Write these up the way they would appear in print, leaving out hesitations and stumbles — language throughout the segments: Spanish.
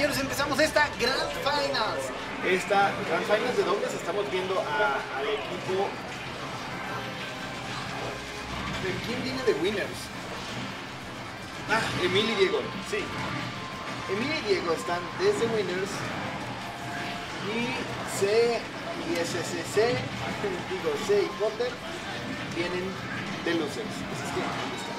señores, empezamos esta Grand Finals. Esta Grand Finals de dobles estamos viendo al equipo. ¿De quién viene de Winners? Emil y Diego. Sí. Emil y Diego están desde Winners. Y C y SCC, digo C y Potter, vienen de Losers. Así es que, ¿dónde está?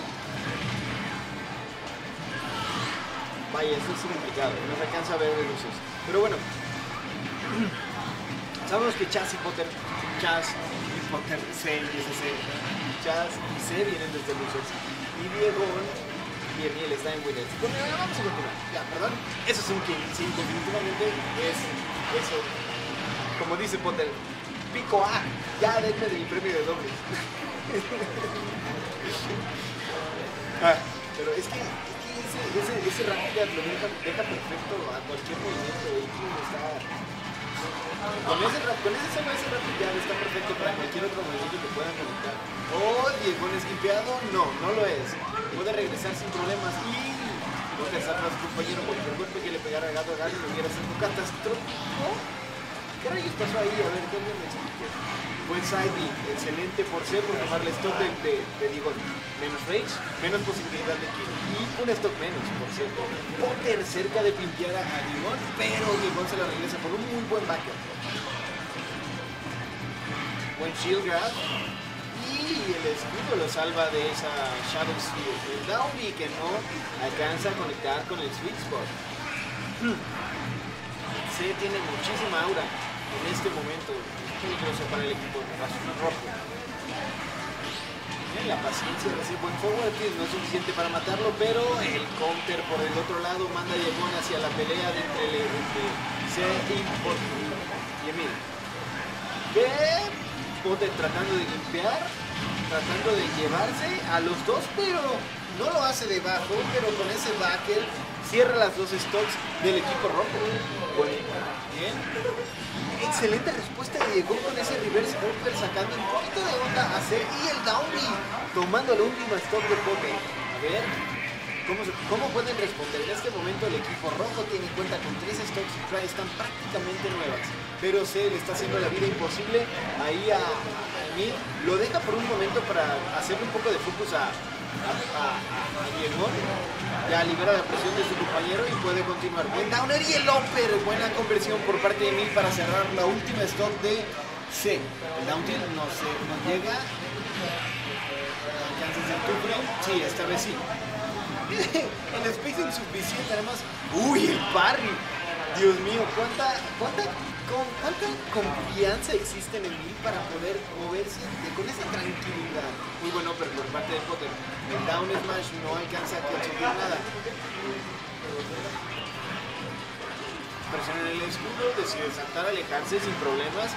Vaya, esto es complicado, no se alcanza a ver de Losers. Pero bueno, sabemos que Chaz y Potter, C y SC, Chaz y C vienen desde Losers. Y Diego y Emil están en Winners. Bueno, vamos a continuar. Ya, perdón. Eso es un kill. Sí, definitivamente es eso. Como dice Potter, pico A, ya denme del premio de dobles. Pero es que ese rapid lo deja perfecto a cualquier movimiento. Con ese rapid ya está perfecto para cualquier otro movimiento que puedan conectar. Oh, Diego es limpiado, no lo es. Puede regresar sin problemas y no pensar a su compañero. Cualquier golpe que le pegara a Gato lo hubiera sido catastrófico. ¿Qué rayos pasó ahí? A ver, ¿dónde me expliqué? Buen side B, excelente por C, por tomarle stock de Diego. Menos rage, menos posibilidad de kill. Y un stock menos, por cierto. Potter cerca de pimpear a Diego, pero Diego se la regresa por un muy buen backer. Buen shield grab. Y el escudo lo salva de esa Shadow Sphere. El Downy que no alcanza a conectar con el sweet spot. C tiene muchísima aura en este momento, peligroso para el equipo rojo. La paciencia de ese buen forward que no es suficiente para matarlo, pero el counter por el otro lado manda a Diego hacia la pelea entre C y Emil. Potter tratando de limpiar, tratando de llevarse a los dos, pero no lo hace debajo, pero con ese backer cierra las dos stocks del equipo rojo. Bueno, bien. Excelente respuesta de Diego con ese reverse upper sacando un poquito de onda a C y el Downy tomando la última stock de Potter. A ver, ¿cómo pueden responder? En este momento el equipo rojo tiene en cuenta con 3 stocks y están prácticamente nuevas. Pero C le está haciendo la vida imposible ahí a Emil. Lo deja por un momento para hacerle un poco de focus a Diego. Ya libera la presión de su compañero y puede continuar. Buen downer y el upper. Buena conversión por parte de Emil para cerrar la última stock de C. El down tilt no llega. ¿Alcanzas el two frame? Sí, esta vez sí. El spacing suficiente además. ¡Uy, el parry! Dios mío, ¿cuánta confianza existe en Emil para poder moverse con esa tranquilidad? Muy bueno, pero por parte de Potter. El down smash no alcanza a conseguir nada. Presiona en el escudo, decide saltar, alejarse sin problemas.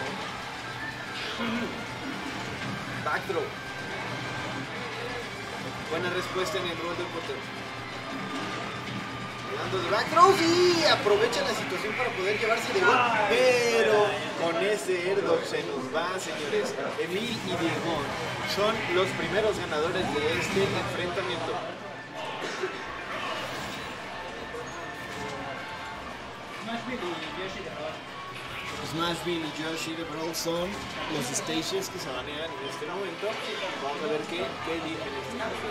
Backthrow. Buena respuesta en el rol de Potter. De backthrows y aprovecha la situación para poder llevarse de gol, pero con ese airdrop se nos va, señores. Emil y Diego son los primeros ganadores de este enfrentamiento. Smashville y Yoshi de Brawl son los stages que se banean en este momento. Vamos a ver qué dicen este caso.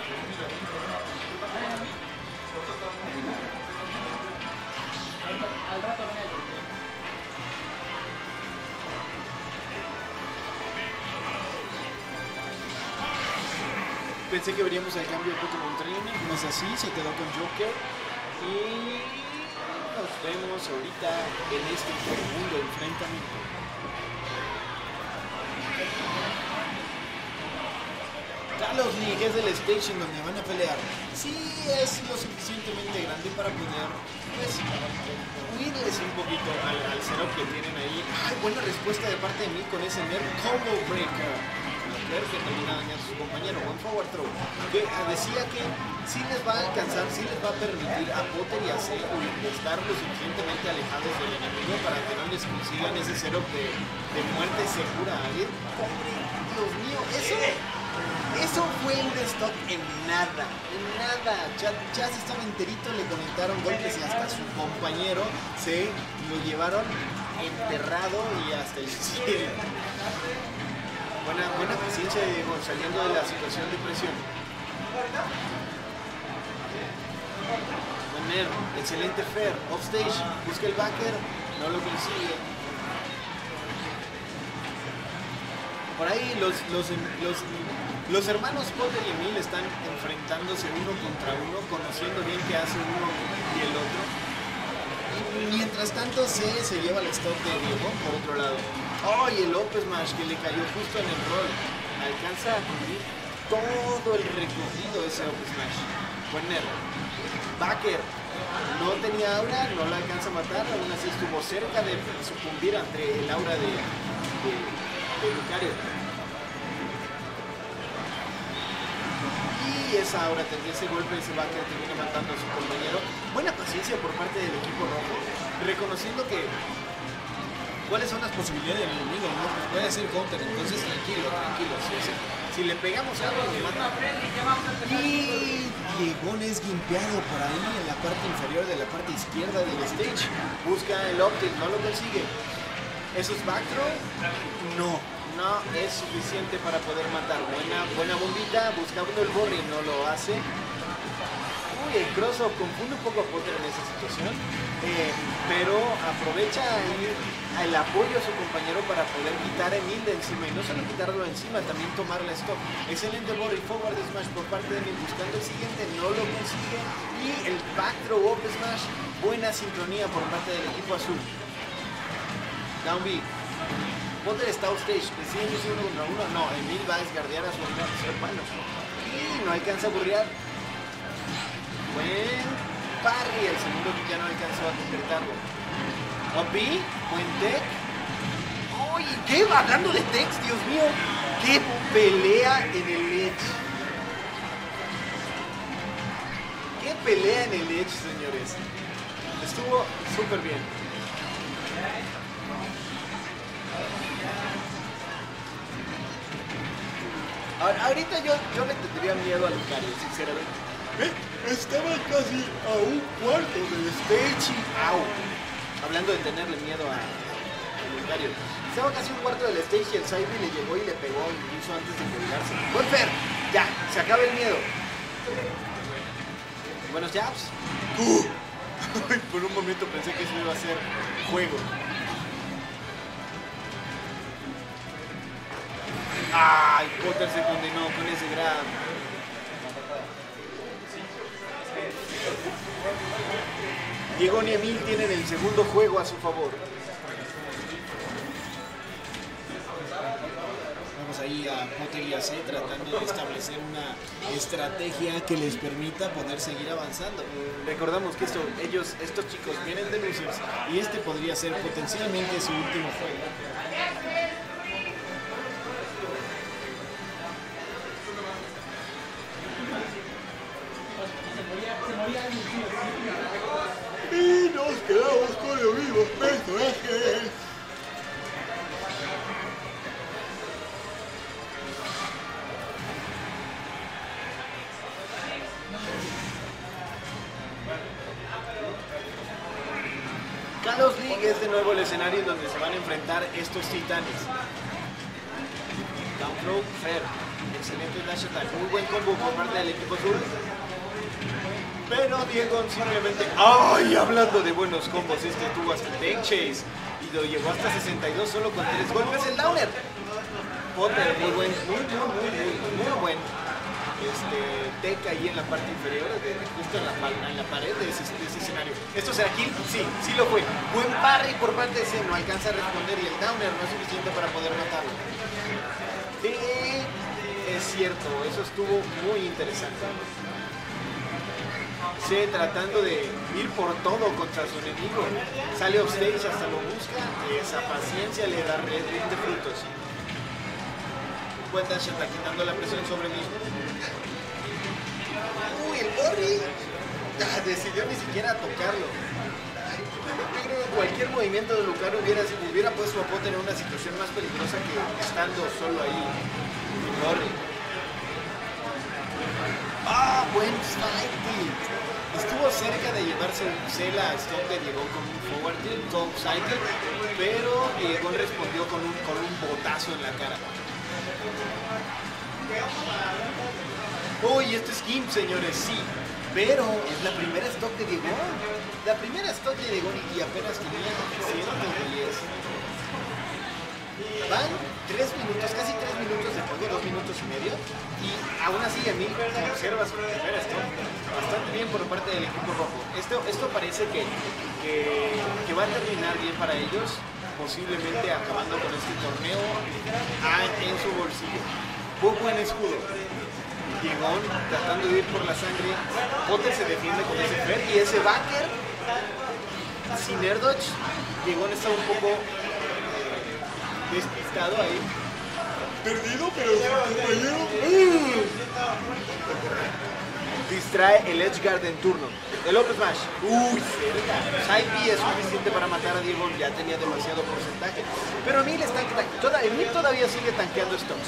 Al rato ven el Pensé que veríamos el cambio de Pokémon Training, no es así, se quedó con Joker y nos vemos ahorita en este segundo enfrentamiento. Talos League es el station donde van a pelear. Sí, es lo suficientemente grande para poder huirles un poquito al setup que tienen ahí. Ay, buena respuesta de parte de mí con ese Nerf Combo Breaker. Que termina dañando a su compañero. Buen forward throw. Que decía que sí les va a alcanzar, sí les va a permitir a Potter y a C estar lo suficientemente alejados del enemigo para que no les consigan ese setup de muerte segura a alguien. Pobre, Dios mío, eso Eso fue un stock en nada, en nada. Ya se estaba enterito, le conectaron golpes y hasta su compañero se lo llevaron enterrado y hasta el cielo. Buena paciencia de Diego saliendo de la situación de presión. Buen excelente Fer, offstage, busca el backer, no lo consigue. Por ahí los hermanos Potter y Emil están enfrentándose uno contra uno, conociendo bien qué hace uno y el otro. Y mientras tanto se lleva el stop de Diego por otro lado. ¡Oh! Y el Up Smash que le cayó justo en el roll. Alcanza a cubrir todo el recorrido de ese Up Smash. Buen error. Backer no tenía aura, no la alcanza a matar, aún así estuvo cerca de sucumbir ante el aura de Lucario. Y esa aura, ese golpe, ese backer termina matando a su compañero. Buena paciencia por parte del equipo rojo, reconociendo que cuáles son las posibilidades del enemigo, ¿no? Pues puede ser counter, entonces tranquilo. Si le pegamos algo, le mata. Y Diegón es guimpeado por ahí en la parte inferior de la parte izquierda del stage. Busca el optic, no lo consigue. ¿Eso es backthrow? No es suficiente para poder matar. Buena bombita, buscando el borri, no lo hace. Uy, el cross-up confunde un poco a Potter en esa situación, pero aprovecha el apoyo a su compañero para poder quitar a Emil de encima, y no solo quitarlo de encima, también tomar la stop. Excelente borri, forward smash por parte de Emil, buscando el siguiente, no lo consigue, y el back throw up smash, buena sincronía por parte del equipo azul. Down B. Potter está offstage, deciden irse uno contra uno. No, Emil va a desgardear a su hermano. Y no alcanza a burrear. Buen parry, el segundo que ya no alcanzó a concretarlo. Up B, buen tech. ¡Uy! ¿Qué? Hablando de techs, Dios mío. ¡Qué pelea en el edge! ¡Qué pelea en el edge, señores! Estuvo súper bien. Ahorita yo le tendría miedo a Lucario, sinceramente. Estaba casi a un cuarto del stage y out. Hablando de tenerle miedo a Lucario. Estaba casi a un cuarto del stage y el Saibri le llegó y le pegó incluso antes de colgarse. ¡Buen Fer! Ya, se acaba el miedo. Buenos jabs. Por un momento pensé que eso iba a ser juego. ¡Ay! Potter se condenó con ese grab. Diego y Emil tienen el segundo juego a su favor. Vamos ahí a Potter y a C tratando de establecer una estrategia que les permita poder seguir avanzando. Recordamos que estos chicos vienen de losers y este podría ser potencialmente su último juego. Y nos quedamos con los mismos personajes. Kalos League es de nuevo el escenario en donde se van a enfrentar estos titanes. Down throw, Fer. Excelente dash attack. Muy buen combo por parte del equipo azul. Pero Diego simplemente... ¡Ay! Hablando de buenos combos, tuvo hasta Tank Chase y lo llevó hasta 62 solo con 3 golpes el downer. Potter, muy buen tech ahí en la parte inferior, justo en la pared de ese escenario. ¿Esto será kill? Sí lo fue. Buen parry por parte de C, no alcanza a responder y el downer no es suficiente para poder matarlo. Es cierto, eso estuvo muy interesante. C tratando de ir por todo contra su enemigo. Sale offstage, hasta lo busca. Esa paciencia le da rinde frutos. Buen dash está quitando la presión sobre mí. Uy, el Borri decidió ni siquiera tocarlo. Yo creo que cualquier movimiento de Lucario hubiera puesto a Potter en una situación más peligrosa que estando solo ahí. El Borri. Fighting. Estuvo cerca de llevarse un Cela Stone que llegó con un forward tilt, top cycle, pero Diegón respondió con un botazo en la cara. Uy, esto es Gimp, señores, sí. Pero es la primera stock de Diegón. La primera stock de Diegón y apenas tenía 110. Van 3 minutos, casi 3 minutos de juego, 2 minutos y medio. Y aún así Emil conserva su primera stock bastante bien por parte del equipo rojo. Esto parece que va a terminar bien para ellos, posiblemente acabando con este torneo en su bolsillo. Muy buen escudo. Diegón tratando de ir por la sangre. Potter se defiende con ese Fer y ese backer. Sin air dodge, Diegón está un poco despistado ahí. Perdido, pero distrae el edge guard en turno. El up smash. Uy, cerca. Side B es suficiente para matar a Diegón. Ya tenía demasiado porcentaje. Pero Emil todavía sigue tanqueando stocks.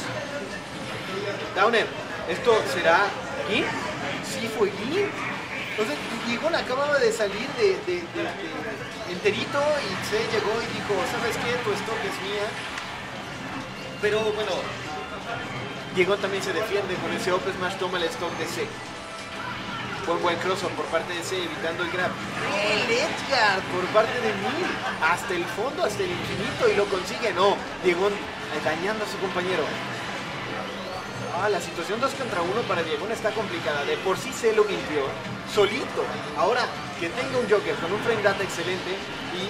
Downer. ¿Esto será Gimp? Sí, fue Gimp. Entonces, Diegón acababa de salir de enterito y se llegó y dijo, ¿sabes qué? Tu stock es mía. Pero bueno, Diegón también se defiende con ese up smash, toma el stock de C. Buen crossover por parte de C, evitando el grab. El Edgar por parte de Emil. Hasta el fondo, hasta el infinito y lo consigue. No, Diegón dañando a su compañero. La situación 2 contra 1 para Diegón está complicada. De por sí se lo limpió solito. Ahora que tenga un Joker con un frame data excelente y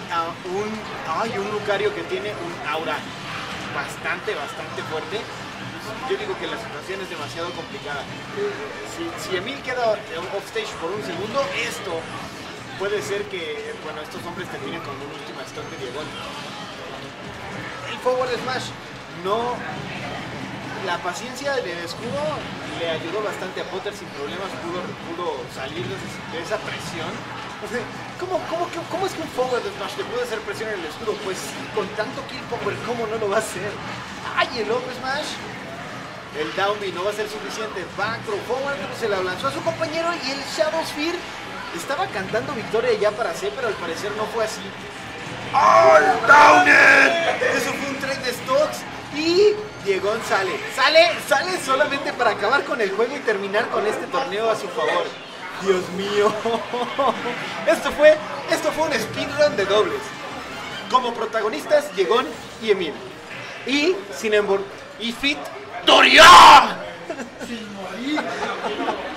un Lucario que tiene un aura bastante fuerte, yo digo que la situación es demasiado complicada. Si Emil queda off stage por un segundo, esto puede ser que estos hombres terminen con un último stock de Diegón. El forward smash no. La paciencia del escudo le ayudó bastante a Potter sin problemas, pudo salir de esa presión. O sea, ¿cómo es que un forward smash le puede hacer presión en el escudo? Pues sí, con tanto kill power, ¿cómo no lo va a hacer? ¡Ay, el up smash! El down B no va a ser suficiente. Back throw forward, se la lanzó a su compañero y el Shadow Sphere estaba cantando victoria ya para C, pero al parecer no fue así. ¡All Downer! Eso fue un trade de stocks. Y Diegón sale solamente para acabar con el juego y terminar con este torneo a su favor. Dios mío. Esto fue un speedrun de dobles. Como protagonistas, Diegón y Emil. Y Cinnamon y Fit Dorian. Sin morir.